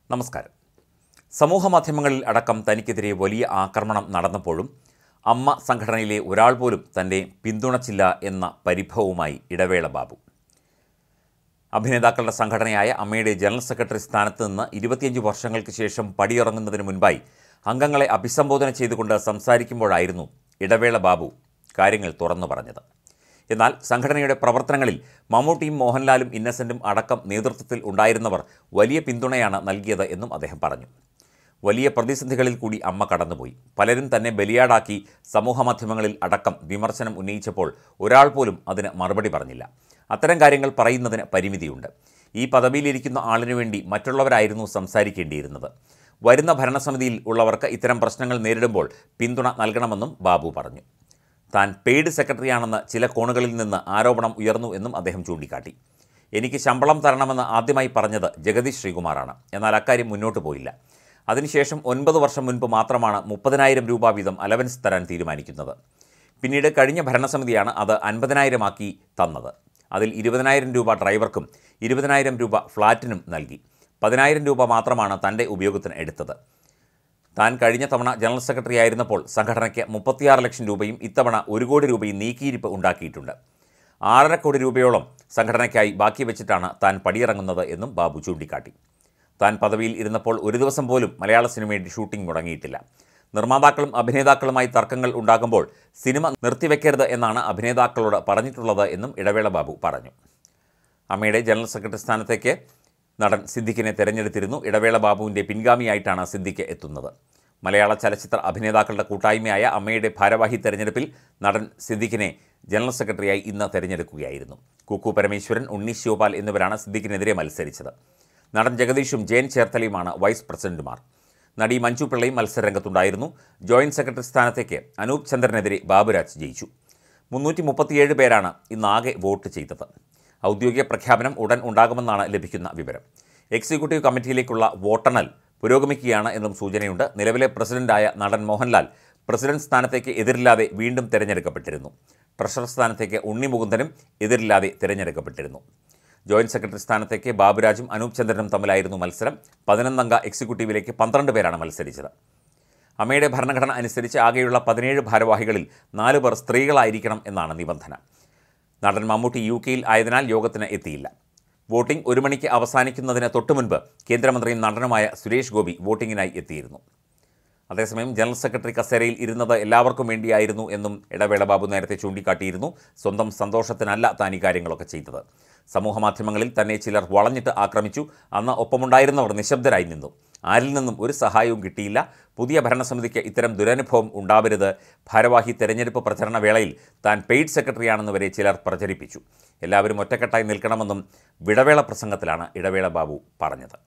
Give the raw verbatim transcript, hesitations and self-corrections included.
നമസ്കാരം. സമൂഹമാധ്യമങ്ങളിൽ അടക്കം തനിക്കെതിരെ വലിയ ആക്രമണം നടന്നപ്പോഴും അമ്മ സംഘടനയിലെ ഒരാൾ പോലും തന്നെ പിന്തുണച്ചില്ല എന്ന പരിഭവവുമായി ഇടവേള ബാബു. അഭിനേതാക്കളുടെ സംഘടനയായ അമ്മയുടെ ജനറൽ സെക്രട്ടറി സ്ഥാനത്ത് നിന്ന് ഇരുപത്തിയഞ്ച് വർഷങ്ങൾക്ക് ശേഷം പടിയിറങ്ങുന്നതിന് മുൻപായി അംഗങ്ങളെ അഭിസംബോധന ചെയ്തുകൊണ്ട് സംസാരിക്കുമ്പോഴായിരുന്നു ഇടവേള ബാബു കാര്യങ്ങൾ തുറന്നു പറഞ്ഞത്. എന്നാൽ സംഘടനയുടെ പ്രവർത്തനങ്ങളിൽ മമ്മൂട്ടിയും മോഹൻലാലും ഇന്നസെൻറ്റും അടക്കം നേതൃത്വത്തിൽ ഉണ്ടായിരുന്നവർ വലിയ പിന്തുണയാണ് നൽകിയത് എന്നും അദ്ദേഹം പറഞ്ഞു. വലിയ പ്രതിസന്ധികളിൽ കൂടി അമ്മ കടന്നുപോയി. പലരും തന്നെ ബലിയാടാക്കി സമൂഹമാധ്യമങ്ങളിൽ അടക്കം വിമർശനം ഉന്നയിച്ചപ്പോൾ ഒരാൾ പോലും അതിന് മറുപടി പറഞ്ഞില്ല. അത്തരം കാര്യങ്ങൾ പറയുന്നതിന് പരിമിതിയുണ്ട്. ഈ പദവിയിലിരിക്കുന്ന ആളിനു വേണ്ടി മറ്റുള്ളവരായിരുന്നു സംസാരിക്കേണ്ടിയിരുന്നത്. വരുന്ന ഭരണസമിതിയിൽ ഉള്ളവർക്ക് ഇത്തരം പ്രശ്നങ്ങൾ നേരിടുമ്പോൾ പിന്തുണ നൽകണമെന്നും ബാബു പറഞ്ഞു. താൻ പെയ്ഡ് സെക്രട്ടറിയാണെന്ന് ചില കോണുകളിൽ നിന്ന് ആരോപണം ഉയർന്നു എന്നും അദ്ദേഹം ചൂണ്ടിക്കാട്ടി. എനിക്ക് ശമ്പളം തരണമെന്ന് ആദ്യമായി പറഞ്ഞത് ജഗദീഷ് ശ്രീകുമാറാണ്. എന്നാൽ അക്കാര്യം മുന്നോട്ട് പോയില്ല. അതിനുശേഷം ഒൻപത് വർഷം മുൻപ് മാത്രമാണ് മുപ്പതിനായിരം രൂപ വീതം അലവൻസ് തരാൻ തീരുമാനിക്കുന്നത്. പിന്നീട് കഴിഞ്ഞ ഭരണസമിതിയാണ് അത് അൻപതിനായിരമാക്കി തന്നത്. അതിൽ ഇരുപതിനായിരം രൂപ ഡ്രൈവർക്കും ഇരുപതിനായിരം രൂപ ഫ്ലാറ്റിനും നൽകി. പതിനായിരം രൂപ മാത്രമാണ് തൻ്റെ ഉപയോഗത്തിന് എടുത്തത്. താൻ കഴിഞ്ഞ തവണ ജനറൽ സെക്രട്ടറി ആയിരുന്നപ്പോൾ സംഘടനയ്ക്ക് മുപ്പത്തിയാറ് ലക്ഷം രൂപയും ഇത്തവണ ഒരു കോടി രൂപയും നീക്കിയിരിപ്പ് ഉണ്ടാക്കിയിട്ടുണ്ട്. ആറര കോടി രൂപയോളം സംഘടനയ്ക്കായി ബാക്കി വെച്ചിട്ടാണ് താൻ പടിയിറങ്ങുന്നത് എന്നും ബാബു ചൂണ്ടിക്കാട്ടി. താൻ പദവിയിൽ ഇരുന്നപ്പോൾ ഒരു ദിവസം പോലും മലയാള സിനിമയുടെ ഷൂട്ടിംഗ് മുടങ്ങിയിട്ടില്ല. നിർമ്മാതാക്കളും അഭിനേതാക്കളുമായി തർക്കങ്ങൾ ഉണ്ടാകുമ്പോൾ സിനിമ നിർത്തിവെക്കരുത് എന്നാണ് അഭിനേതാക്കളോട് പറഞ്ഞിട്ടുള്ളത് എന്നും ഇടവേള ബാബു പറഞ്ഞു. അമ്മയുടെ ജനറൽ സെക്രട്ടറി സ്ഥാനത്തേക്ക് നടൻ സിദ്ദിഖിനെ തെരഞ്ഞെടുത്തിരുന്നു. ഇടവേള ബാബുവിൻ്റെ പിൻഗാമിയായിട്ടാണ് സിദ്ദിഖ് എത്തുന്നത്. മലയാള ചലച്ചിത്ര അഭിനേതാക്കളുടെ കൂട്ടായ്മയായ അമ്മയുടെ ഭാരവാഹി തെരഞ്ഞെടുപ്പിൽ നടൻ സിദ്ദിഖിനെ ജനറൽ സെക്രട്ടറിയായി ഇന്ന് തെരഞ്ഞെടുക്കുകയായിരുന്നു. കുക്കു പരമേശ്വരൻ, ഉണ്ണി ശിവപാൽ എന്നിവരാണ് സിദ്ദിഖിനെതിരെ മത്സരിച്ചത്. നടൻ ജഗദീഷും ജയൻ ചേർത്തലയുമാണ് വൈസ് പ്രസിഡന്റുമാർ. നടി മഞ്ജു പിള്ളയും മത്സരരംഗത്തുണ്ടായിരുന്നു. ജോയിന്റ് സെക്രട്ടറി സ്ഥാനത്തേക്ക് അനൂപ് ചന്ദ്രനെതിരെ ബാബുരാജ് ജയിച്ചു. മുന്നൂറ്റി മുപ്പത്തിയേഴ് പേരാണ് ഇന്നാകെ വോട്ട് ചെയ്തത്. ഔദ്യോഗിക പ്രഖ്യാപനം ഉടൻ ഉണ്ടാകുമെന്നാണ് ലഭിക്കുന്ന വിവരം. എക്സിക്യൂട്ടീവ് കമ്മിറ്റിയിലേക്കുള്ള വോട്ടെണ്ണൽ പുരോഗമിക്കുകയാണ് എന്നും സൂചനയുണ്ട്. നിലവിലെ പ്രസിഡന്റായ നടൻ മോഹൻലാൽ പ്രസിഡന്റ് സ്ഥാനത്തേക്ക് എതിരില്ലാതെ വീണ്ടും തിരഞ്ഞെടുക്കപ്പെട്ടിരുന്നു. ട്രഷറർ സ്ഥാനത്തേക്ക് ഉണ്ണി മുകുന്ദനും എതിരില്ലാതെ തിരഞ്ഞെടുക്കപ്പെട്ടിരുന്നു. ജോയിന്റ് സെക്രട്ടറി സ്ഥാനത്തേക്ക് ബാബുരാജും അനൂപ് ചന്ദ്രനും തമ്മിലായിരുന്നു മത്സരം. പതിനൊന്നംഗ എക്സിക്യൂട്ടീവിലേക്ക് പന്ത്രണ്ട് പേരാണ് മത്സരിച്ചത്. അമ്മയുടെ ഭരണഘടന അനുസരിച്ച് ആകെയുള്ള പതിനേഴ് ഭാരവാഹികളിൽ നാല് പേർ സ്ത്രീകളായിരിക്കണം എന്നാണ് നിബന്ധന. നടൻ മമ്മൂട്ടി യു കെയിൽ ആയതിനാൽ യോഗത്തിന് എത്തിയില്ല. വോട്ടിംഗ് ഒരു മണിക്ക് അവസാനിക്കുന്നതിന് തൊട്ടുമുൻപ് കേന്ദ്രമന്ത്രിയും നടനുമായ സുരേഷ് ഗോപി വോട്ടിങ്ങിനായി എത്തിയിരുന്നു. അതേസമയം ജനറൽ സെക്രട്ടറി കസേരയിൽ ഇരുന്നത് എല്ലാവർക്കും വേണ്ടിയായിരുന്നു എന്നും ഇടവേള ബാബു നേരത്തെ ചൂണ്ടിക്കാട്ടിയിരുന്നു. സ്വന്തം സന്തോഷത്തിനല്ല താൻ ഈ കാര്യങ്ങളൊക്കെ ചെയ്തത്. സമൂഹമാധ്യമങ്ങളിൽ തന്നെ ചിലർ വളഞ്ഞിട്ട് ആക്രമിച്ചു. അന്ന് ഒപ്പമുണ്ടായിരുന്നവർ നിശബ്ദരായി നിന്നു. ആരിൽ നിന്നും ഒരു സഹായവും കിട്ടിയില്ല. പുതിയ ഭരണസമിതിക്ക് ഇത്തരം ദുരനുഭവം ഉണ്ടാവരുത്. ഭാരവാഹി തെരഞ്ഞെടുപ്പ് പ്രചരണ വേളയിൽ താൻ പെയ്ഡ് സെക്രട്ടറിയാണെന്ന് വരെ ചിലർ പ്രചരിപ്പിച്ചു. എല്ലാവരും ഒറ്റക്കെട്ടായി നിൽക്കണമെന്നും വിടവേള പ്രസംഗത്തിലാണ് ഇടവേള ബാബു പറഞ്ഞത്.